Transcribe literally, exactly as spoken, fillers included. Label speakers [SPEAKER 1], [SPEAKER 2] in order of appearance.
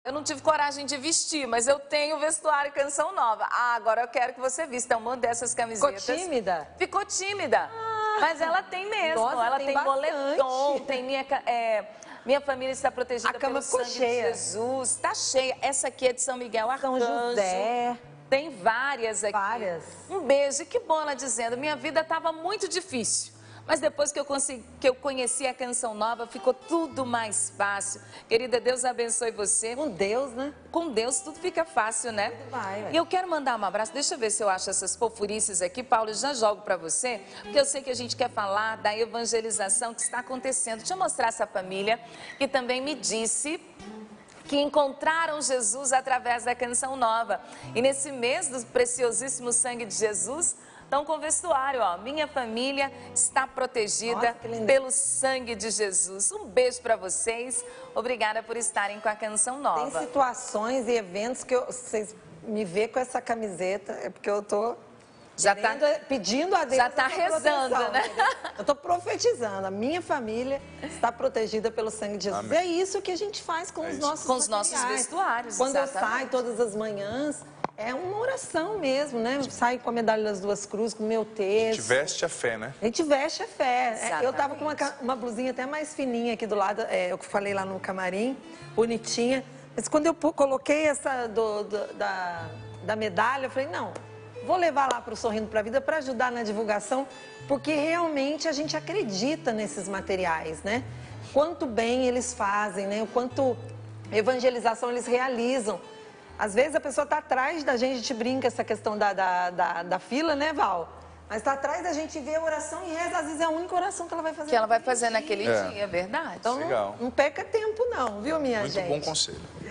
[SPEAKER 1] Eu não tive coragem de vestir, mas eu tenho vestuário Canção Nova. Ah, agora eu quero que você vista uma dessas camisetas.
[SPEAKER 2] Ficou tímida?
[SPEAKER 1] Ficou tímida. Ah, mas ela tem mesmo.
[SPEAKER 2] Nossa,
[SPEAKER 1] ela
[SPEAKER 2] tem,
[SPEAKER 1] tem moletom, tem minha... É, minha família está protegida
[SPEAKER 2] A cama
[SPEAKER 1] pelo
[SPEAKER 2] ficou
[SPEAKER 1] sangue
[SPEAKER 2] cheia.
[SPEAKER 1] de Jesus. Está cheia. Essa aqui é de São Miguel
[SPEAKER 2] São
[SPEAKER 1] Arcanjo.
[SPEAKER 2] José.
[SPEAKER 1] Tem várias aqui.
[SPEAKER 2] Várias.
[SPEAKER 1] Um beijo. E que bom ela dizendo, minha vida estava muito difícil. Mas depois que eu, consegui, que eu conheci a Canção Nova, ficou tudo mais fácil. Querida, Deus abençoe você.
[SPEAKER 2] Com Deus, né?
[SPEAKER 1] Com Deus tudo fica fácil, né?
[SPEAKER 2] Tudo vai, ué.
[SPEAKER 1] E eu quero mandar um abraço. Deixa eu ver se eu acho essas fofurices aqui. Paulo, eu já jogo para você, porque eu sei que a gente quer falar da evangelização que está acontecendo. Deixa eu mostrar essa família que também me disse que encontraram Jesus através da Canção Nova. E nesse mês do preciosíssimo sangue de Jesus, estão com vestuário, ó. Minha família está protegida
[SPEAKER 2] Nossa,
[SPEAKER 1] pelo sangue de Jesus. Um beijo para vocês. Obrigada por estarem com a Canção Nova.
[SPEAKER 2] Tem situações e eventos que eu, vocês me vê com essa camiseta, é porque eu tô
[SPEAKER 1] Já
[SPEAKER 2] querendo,
[SPEAKER 1] tá,
[SPEAKER 2] pedindo a Deus.
[SPEAKER 1] já tá
[SPEAKER 2] a sua
[SPEAKER 1] rezando,
[SPEAKER 2] proteção,
[SPEAKER 1] né?
[SPEAKER 2] entendeu? Eu tô profetizando. A minha família está protegida pelo sangue de Jesus.
[SPEAKER 3] Amém.
[SPEAKER 2] É isso que a gente faz com
[SPEAKER 3] É
[SPEAKER 2] os
[SPEAKER 3] isso.
[SPEAKER 2] nossos
[SPEAKER 1] Com os nossos
[SPEAKER 2] materiais.
[SPEAKER 1] vestuários,
[SPEAKER 2] Quando eu
[SPEAKER 1] exatamente.
[SPEAKER 2] saio todas as manhãs, é uma oração mesmo, né? Eu saio com a medalha das duas cruzes, com o meu texto.
[SPEAKER 3] Te veste a fé, né?
[SPEAKER 2] A gente veste a fé.
[SPEAKER 1] Exatamente.
[SPEAKER 2] Eu tava com uma, ca- uma blusinha até mais fininha aqui do lado, é, eu falei lá no camarim, bonitinha. Mas quando eu pu- coloquei essa do, do- da, da medalha, eu falei, não, vou levar lá para o Sorrindo para a Vida para ajudar na divulgação, porque realmente a gente acredita nesses materiais, né? Quanto bem eles fazem, né? O quanto evangelização eles realizam. Às vezes a pessoa está atrás da gente, a gente brinca essa questão da, da, da, da fila, né, Val? Mas está atrás da gente ver a oração e reza, às vezes é a única oração que ela vai fazer.
[SPEAKER 1] Que ela vai
[SPEAKER 2] naquele
[SPEAKER 1] fazer
[SPEAKER 2] dia.
[SPEAKER 1] naquele
[SPEAKER 3] É.
[SPEAKER 1] dia, verdade?
[SPEAKER 2] Então
[SPEAKER 3] Legal.
[SPEAKER 2] não, não perca tempo não, viu, minha
[SPEAKER 3] Muito
[SPEAKER 2] gente?
[SPEAKER 3] bom conselho.